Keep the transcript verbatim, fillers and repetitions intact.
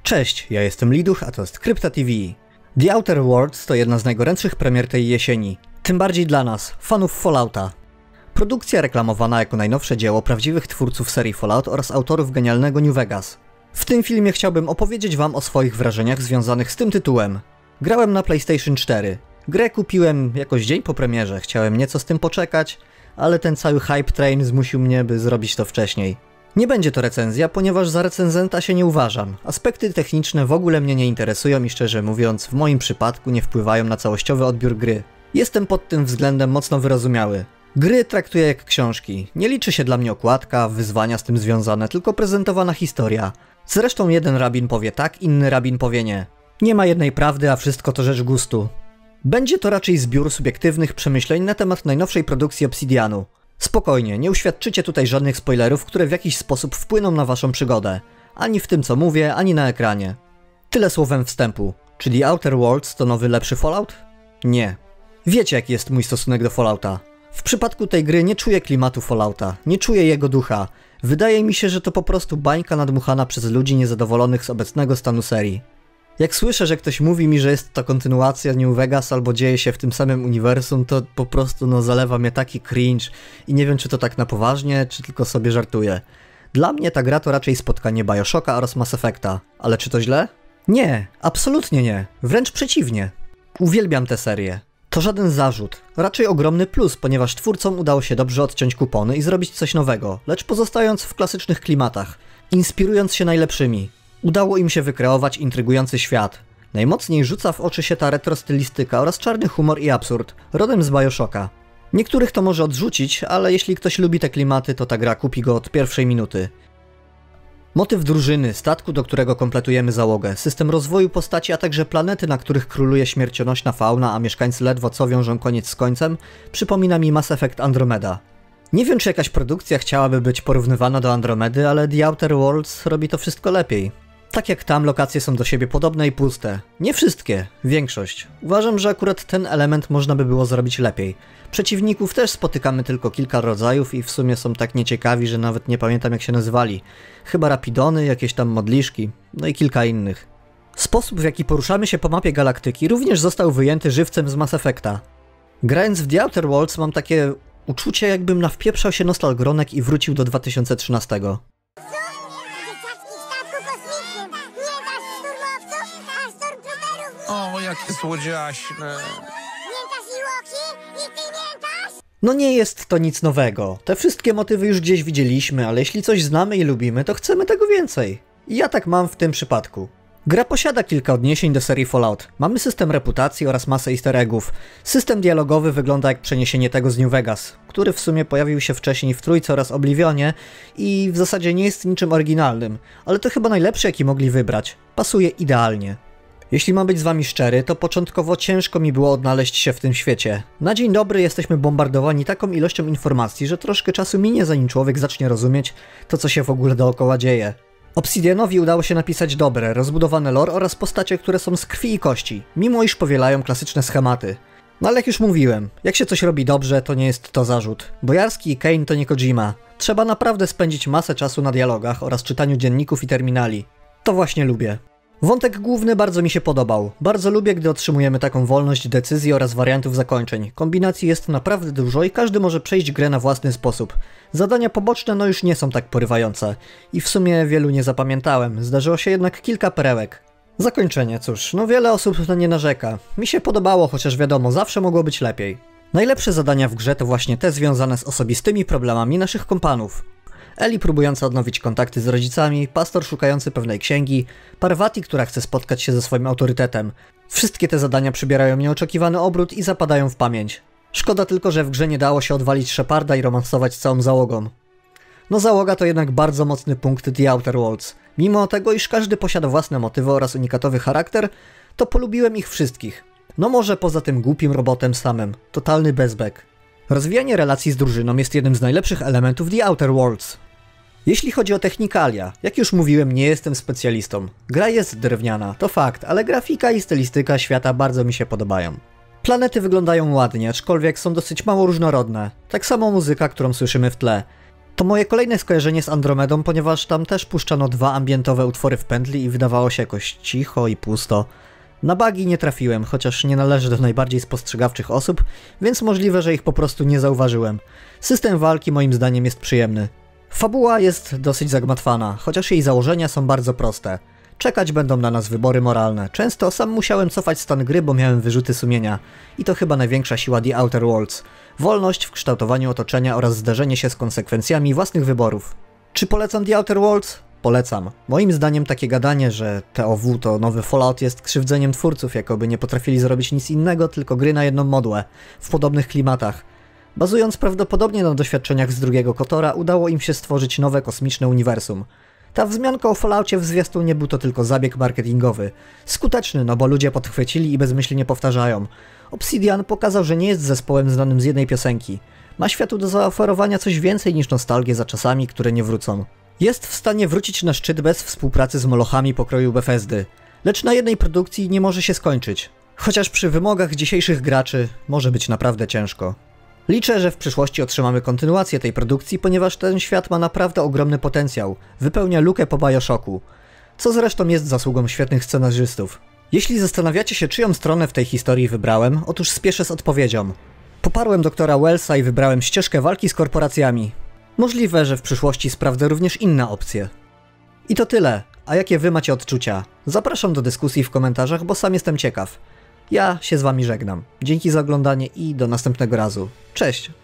Cześć, ja jestem Liduch, a to jest Krypta T V. The Outer Worlds to jedna z najgorętszych premier tej jesieni. Tym bardziej dla nas, fanów Fallouta. Produkcja reklamowana jako najnowsze dzieło prawdziwych twórców serii Fallout oraz autorów genialnego New Vegas. W tym filmie chciałbym opowiedzieć wam o swoich wrażeniach związanych z tym tytułem. Grałem na PlayStation cztery. Grę kupiłem jakoś dzień po premierze, chciałem nieco z tym poczekać, ale ten cały hype train zmusił mnie, by zrobić to wcześniej. Nie będzie to recenzja, ponieważ za recenzenta się nie uważam. Aspekty techniczne w ogóle mnie nie interesują i szczerze mówiąc, w moim przypadku nie wpływają na całościowy odbiór gry. Jestem pod tym względem mocno wyrozumiały. Gry traktuję jak książki. Nie liczy się dla mnie okładka, wyzwania z tym związane, tylko prezentowana historia. Zresztą jeden rabin powie tak, inny rabin powie nie. Nie ma jednej prawdy, a wszystko to rzecz gustu. Będzie to raczej zbiór subiektywnych przemyśleń na temat najnowszej produkcji Obsidianu. Spokojnie, nie uświadczycie tutaj żadnych spoilerów, które w jakiś sposób wpłyną na waszą przygodę. Ani w tym co mówię, ani na ekranie. Tyle słowem wstępu. Czy The Outer Worlds to nowy, lepszy Fallout? Nie. Wiecie jaki jest mój stosunek do Fallouta. W przypadku tej gry nie czuję klimatu Fallouta, nie czuję jego ducha. Wydaje mi się, że to po prostu bańka nadmuchana przez ludzi niezadowolonych z obecnego stanu serii. Jak słyszę, że ktoś mówi mi, że jest to kontynuacja New Vegas albo dzieje się w tym samym uniwersum, to po prostu no zalewa mnie taki cringe i nie wiem czy to tak na poważnie, czy tylko sobie żartuję. Dla mnie ta gra to raczej spotkanie Bioshocka oraz Mass Effecta, ale czy to źle? Nie, absolutnie nie, wręcz przeciwnie. Uwielbiam tę serię. To żaden zarzut, raczej ogromny plus, ponieważ twórcom udało się dobrze odciąć kupony i zrobić coś nowego, lecz pozostając w klasycznych klimatach, inspirując się najlepszymi. Udało im się wykreować intrygujący świat. Najmocniej rzuca w oczy się ta retro stylistyka oraz czarny humor i absurd, rodem z Bioshocka. Niektórych to może odrzucić, ale jeśli ktoś lubi te klimaty, to ta gra kupi go od pierwszej minuty. Motyw drużyny, statku, do którego kompletujemy załogę, system rozwoju postaci, a także planety, na których króluje śmiercionośna fauna, a mieszkańcy ledwo co wiążą koniec z końcem, przypomina mi Mass Effect Andromeda. Nie wiem, czy jakaś produkcja chciałaby być porównywana do Andromedy, ale The Outer Worlds robi to wszystko lepiej. Tak jak tam, lokacje są do siebie podobne i puste. Nie wszystkie, większość. Uważam, że akurat ten element można by było zrobić lepiej. Przeciwników też spotykamy tylko kilka rodzajów i w sumie są tak nieciekawi, że nawet nie pamiętam jak się nazywali. Chyba rapidony, jakieś tam modliszki, no i kilka innych. Sposób, w jaki poruszamy się po mapie galaktyki również został wyjęty żywcem z Mass Effecta. Grając w The Outer Worlds mam takie uczucie, jakbym nawpieprzał się nostalgronek i wrócił do dwa tysiące trzynastego. O, jakie słodziaśne. No nie jest to nic nowego. Te wszystkie motywy już gdzieś widzieliśmy, ale jeśli coś znamy i lubimy, to chcemy tego więcej. I ja tak mam w tym przypadku. Gra posiada kilka odniesień do serii Fallout. Mamy system reputacji oraz masę easter eggów. System dialogowy wygląda jak przeniesienie tego z New Vegas, który w sumie pojawił się wcześniej w Trójce oraz Oblivionie i w zasadzie nie jest niczym oryginalnym, ale to chyba najlepszy jaki mogli wybrać. Pasuje idealnie. Jeśli mam być z wami szczery, to początkowo ciężko mi było odnaleźć się w tym świecie. Na dzień dobry jesteśmy bombardowani taką ilością informacji, że troszkę czasu minie zanim człowiek zacznie rozumieć to co się w ogóle dookoła dzieje. Obsidianowi udało się napisać dobre, rozbudowane lore oraz postacie, które są z krwi i kości, mimo iż powielają klasyczne schematy. No ale jak już mówiłem, jak się coś robi dobrze, to nie jest to zarzut. Bojarski i Kane to nie Kojima. Trzeba naprawdę spędzić masę czasu na dialogach oraz czytaniu dzienników i terminali. To właśnie lubię. Wątek główny bardzo mi się podobał. Bardzo lubię, gdy otrzymujemy taką wolność decyzji oraz wariantów zakończeń. Kombinacji jest naprawdę dużo i każdy może przejść grę na własny sposób. Zadania poboczne no już nie są tak porywające. I w sumie wielu nie zapamiętałem. Zdarzyło się jednak kilka perełek. Zakończenie, cóż, no wiele osób na nie narzeka. Mi się podobało, chociaż wiadomo, zawsze mogło być lepiej. Najlepsze zadania w grze to właśnie te związane z osobistymi problemami naszych kompanów. Eli próbująca odnowić kontakty z rodzicami, pastor szukający pewnej księgi, Parvati, która chce spotkać się ze swoim autorytetem. Wszystkie te zadania przybierają nieoczekiwany obrót i zapadają w pamięć. Szkoda tylko, że w grze nie dało się odwalić Sheparda i romansować z całą załogą. No załoga to jednak bardzo mocny punkt The Outer Worlds. Mimo tego, iż każdy posiada własne motywy oraz unikatowy charakter, to polubiłem ich wszystkich. No może poza tym głupim robotem samym. Totalny bezbek. Rozwijanie relacji z drużyną jest jednym z najlepszych elementów The Outer Worlds. Jeśli chodzi o technikalia, jak już mówiłem, nie jestem specjalistą. Gra jest drewniana, to fakt, ale grafika i stylistyka świata bardzo mi się podobają. Planety wyglądają ładnie, aczkolwiek są dosyć mało różnorodne. Tak samo muzyka, którą słyszymy w tle. To moje kolejne skojarzenie z Andromedą, ponieważ tam też puszczano dwa ambientowe utwory w pętli i wydawało się jakoś cicho i pusto. Na bugi nie trafiłem, chociaż nie należę do najbardziej spostrzegawczych osób, więc możliwe, że ich po prostu nie zauważyłem. System walki moim zdaniem jest przyjemny. Fabuła jest dosyć zagmatwana, chociaż jej założenia są bardzo proste. Czekać będą na nas wybory moralne. Często sam musiałem cofać stan gry, bo miałem wyrzuty sumienia. I to chyba największa siła The Outer Worlds. Wolność w kształtowaniu otoczenia oraz zderzenie się z konsekwencjami własnych wyborów. Czy polecam The Outer Worlds? Polecam. Moim zdaniem takie gadanie, że T O W to nowy Fallout jest krzywdzeniem twórców, jakoby nie potrafili zrobić nic innego, tylko gry na jedną modłę, w podobnych klimatach. Bazując prawdopodobnie na doświadczeniach z drugiego Kotora, udało im się stworzyć nowe kosmiczne uniwersum. Ta wzmianka o Falloutie w zwiastunie był to tylko zabieg marketingowy. Skuteczny, no bo ludzie podchwycili i bezmyślnie powtarzają. Obsidian pokazał, że nie jest zespołem znanym z jednej piosenki. Ma światu do zaoferowania coś więcej niż nostalgię za czasami, które nie wrócą. Jest w stanie wrócić na szczyt bez współpracy z molochami pokroju Bethesdy. Lecz na jednej produkcji nie może się skończyć. Chociaż przy wymogach dzisiejszych graczy może być naprawdę ciężko. Liczę, że w przyszłości otrzymamy kontynuację tej produkcji, ponieważ ten świat ma naprawdę ogromny potencjał. Wypełnia lukę po Bioshocku. Co zresztą jest zasługą świetnych scenarzystów. Jeśli zastanawiacie się, czyją stronę w tej historii wybrałem, otóż spieszę z odpowiedzią. Poparłem doktora Wellsa i wybrałem ścieżkę walki z korporacjami. Możliwe, że w przyszłości sprawdzę również inne opcje. I to tyle. A jakie wy macie odczucia? Zapraszam do dyskusji w komentarzach, bo sam jestem ciekaw. Ja się z wami żegnam. Dzięki za oglądanie i do następnego razu. Cześć!